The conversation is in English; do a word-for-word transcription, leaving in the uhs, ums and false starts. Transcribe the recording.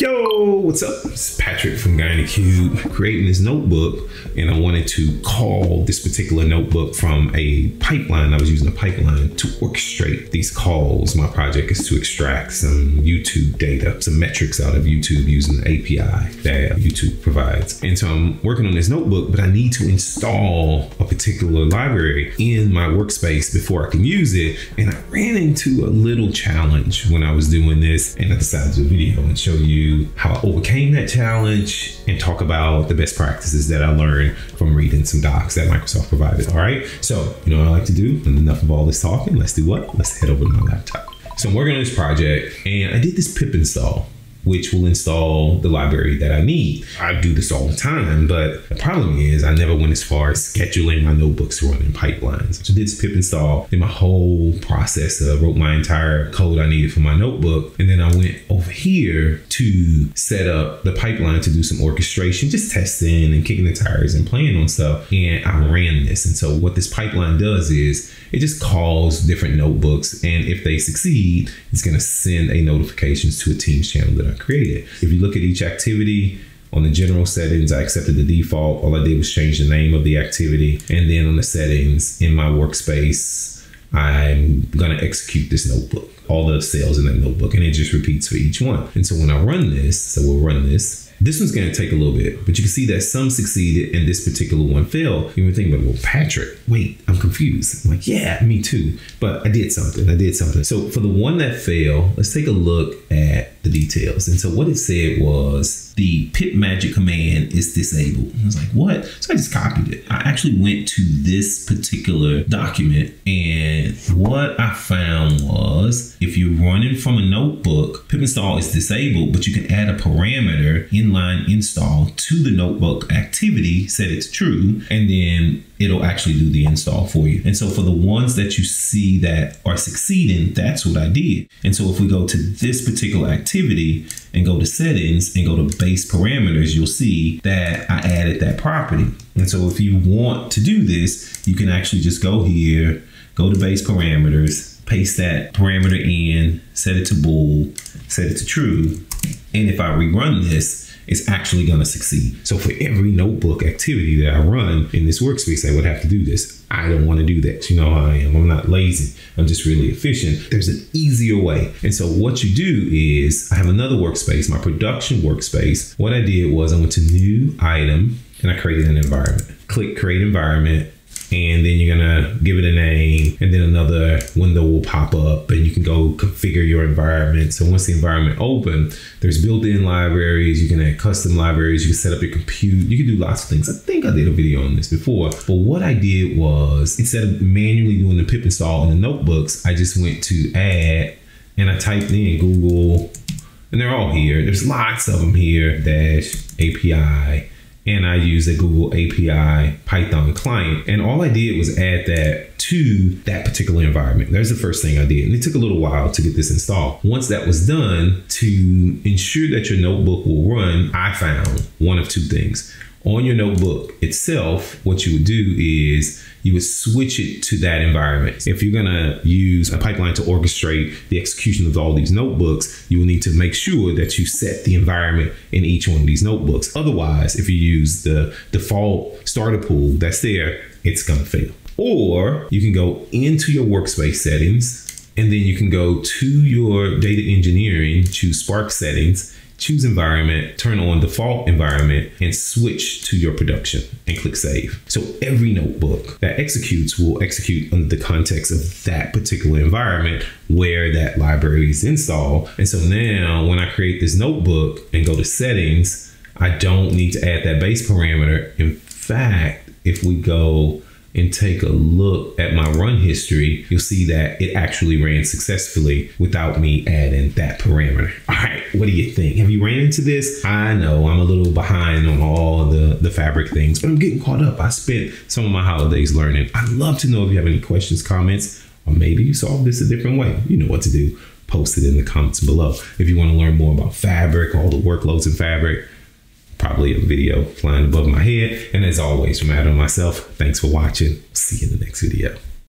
Yo, what's up? It's Patrick from Guy in the Cube, creating this notebook, and I wanted to call this particular notebook from a pipeline. I was using a pipeline to orchestrate these calls. My project is to extract some YouTube data, some metrics out of YouTube using the A P I that YouTube provides. And so I'm working on this notebook, but I need to install a particular library in my workspace before I can use it. And I ran into a little challenge when I was doing this, and I decided to do a video and show you how I overcame that challenge and talk about the best practices that I learned from reading some docs that Microsoft provided. All right, so you know what I like to do, and enough of all this talking, let's do what? Let's head over to my laptop. So I'm working on this project, and I did this pip install, which will install the library that I need. I do this all the time, but the problem is I never went as far as scheduling my notebooks to run in pipelines. So I did this pip install, did my whole process, uh, wrote my entire code I needed for my notebook. And then I went over here to set up the pipeline to do some orchestration, just testing and kicking the tires and playing on stuff. And I ran this. And so what this pipeline does is it just calls different notebooks. And if they succeed, it's gonna send a notifications to a Teams channel that I created. If you look at each activity, on the general settings, I accepted the default. All I did was change the name of the activity. And then on the settings in my workspace, I'm gonna execute this notebook, all the cells in that notebook, and it just repeats for each one. And so when I run this, so we'll run this, this one's gonna take a little bit, but you can see that some succeeded and this particular one failed. You would think, well, Patrick, wait, I'm confused. I'm like, yeah, me too. But I did something, I did something. So for the one that failed, let's take a look at the details. And so what it said was the pip magic command is disabled. I was like, what? So I just copied it. I actually went to this particular document, and what I found was if you're running from a notebook, pip install is disabled, but you can add a parameter inline install to the notebook activity, set it to true, and then it'll actually do the install for you. And so for the ones that you see that are succeeding, that's what I did. And so if we go to this particular activity and go to settings and go to base parameters, you'll see that I added that property. And so if you want to do this, you can actually just go here, go to base parameters, paste that parameter in, set it to bool, set it to true. And if I rerun this, it's actually going to succeed. So for every notebook activity that I run in this workspace, I would have to do this. I don't want to do that. You know how I am. I'm not lazy. I'm just really efficient. There's an easier way. And so what you do is I have another workspace, my production workspace. What I did was I went to new item and I created an environment. Click create environment. And then you're gonna give it a name, and then another window will pop up and you can go configure your environment. So once the environment open, there's built-in libraries, you can add custom libraries, you can set up your compute, you can do lots of things. I think I did a video on this before, but what I did was instead of manually doing the pip install in the notebooks, I just went to add and I typed in Google, and they're all here. There's lots of them here, dash A P I. And I use a Google A P I Python client. And all I did was add that to that particular environment. There's the first thing I did. And it took a little while to get this installed. Once that was done, to ensure that your notebook will run, I found one of two things. On your notebook itself, what you would do is you would switch it to that environment. If you're gonna use a pipeline to orchestrate the execution of all these notebooks, you will need to make sure that you set the environment in each one of these notebooks. Otherwise, if you use the default starter pool that's there, it's gonna fail. Or you can go into your workspace settings, and then you can go to your data engineering, choose Spark settings, choose environment, turn on default environment, and switch to your production and click save. So every notebook that executes will execute under the context of that particular environment where that library is installed. And so now when I create this notebook and go to settings, I don't need to add that base parameter. In fact, if we go and take a look at my run history, you'll see that it actually ran successfully without me adding that parameter. All right, what do you think? Have you ran into this? I know I'm a little behind on all the, the Fabric things, but I'm getting caught up. I spent some of my holidays learning. I'd love to know if you have any questions, comments, or maybe you solved this a different way. You know what to do. Post it in the comments below. If you want to learn more about Fabric, all the workloads in Fabric, probably a video flying above my head. And as always, from Adam and myself, thanks for watching. See you in the next video.